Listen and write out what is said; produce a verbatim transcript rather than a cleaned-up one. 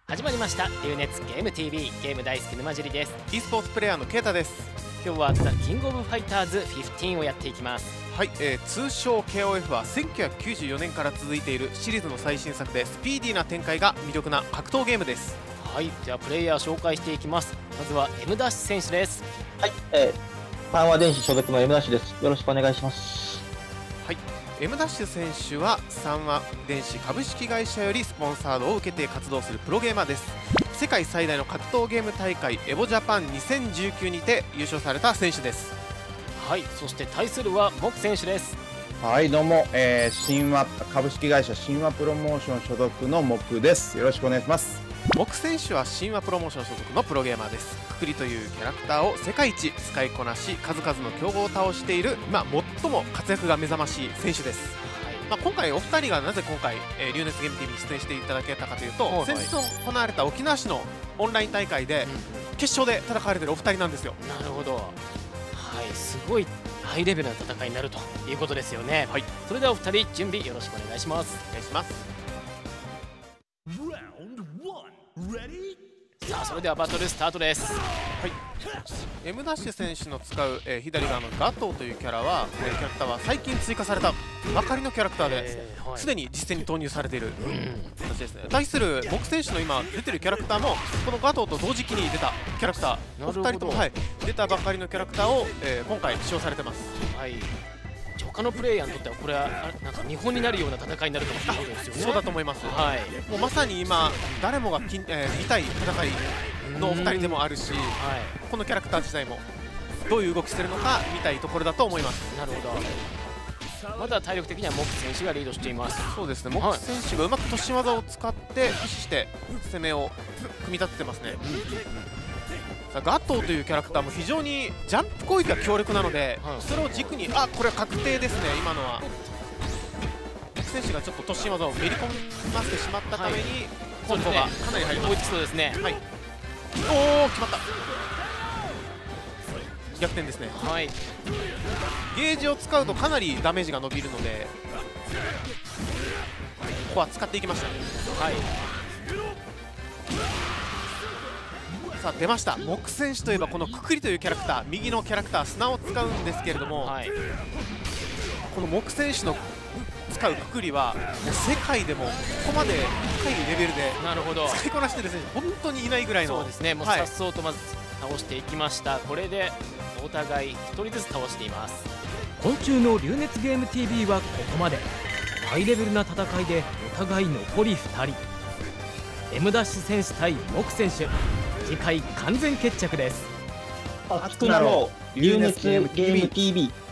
始まりました流熱ゲーム ティーブイ、ゲーム大好き沼尻です。 e スポーツプレイヤーのケイタです。 今日はザ・キングオブファイターズじゅうごをやっていきます。 はい、えー、通称 ケーオーエフ はせんきゅうひゃくきゅうじゅうよねんから続いているシリーズの最新作でスピーディーな展開が魅力な格闘ゲームです。 はい、ではプレイヤー紹介していきます。まずは M ダッシュ選手です。 はい、えー、パンワ電子所属の M ダッシュです。よろしくお願いします。 はい、M ダッシュ選手は三和電子株式会社よりスポンサードを受けて活動するプロゲーマーです。世界最大の格闘ゲーム大会エボジャパンにせんじゅうきゅうにて優勝された選手です。 はい、そして対するはモク選手です。 はい、どうも、えー、神話株式会社神話プロモーション所属のモクです。よろしくお願いします。 モク選手は神話プロモーション所属のプロゲーマーです。くくりというキャラクターを世界一使いこなし、数々の強豪を倒している、まあ、最も活躍が目覚ましい選手です。まあ、今回お二人がなぜ今回、えー、流熱ゲーム ティーブイ に出演していただけたかというと、はいはい、先日行われた沖縄市のオンライン大会で決勝で戦われているお二人なんですよ。 なるほど、はい、すごいハイレベルな戦いになるということですよね。はい、それではお二人準備よろしくお願いします。 お願いします。 さあ、それではバトルスタートです。 はい、M ダッシュ選手の使う、えー、左側のガトーというキャラは、えー、キャラクターは最近追加されたばかりのキャラクターで、すで、えーはい、に実戦に投入されている形ですね。対するモク選手の今出てるキャラクターもこのガトーと同時期に出たキャラクター、お二人とも、はい、出たばかりのキャラクターを、えー、今回使用されてます。はい、 他のプレイヤーにとってはこれはなんか見本になるような戦いになるということですよね。 そうだと思います。はい、もうまさに今誰もがき、えー、見たい戦いのお二人でもあるし、はい、このキャラクター自体もどういう動きするのか見たいところだと思います。 なるほど。まだ体力的にはモク選手がリードしています。 そうですね、モク選手がうまく突進技を使って駆使して攻めを組み立ててますね。うん、さあガトーというキャラクターも非常にジャンプ攻撃が強力なので、はい、それを軸に、あ、これは確定ですね。今のはモク選手がちょっと突進技をめり込ませてしまったために、はい、コンボがかなり入ります。 追いつきそうですね。はい、 おお、決まった。逆転ですね。はい、ゲージを使うとかなりダメージが伸びるので、ここは使っていきましたね。はい、さあ出ました。モク選手といえばこのくくりというキャラクター、右のキャラクター砂を使うんですけれども、はい、このモク選手の使うくくりはもう世界でもここまで高いレベルで使いこなしている選手本当にいないぐらいの。 そうですね、もうさっそうとまず倒していきました。はい、これでお互いひとりずつ倒しています。 今週の流熱ゲーム ティーブイ はここまで。ハイレベルな戦いでお互い残りふたり。 M ダッシュ選手対モク選手、次回完全決着です。 熱くなろう流熱ゲーム ティーブイ。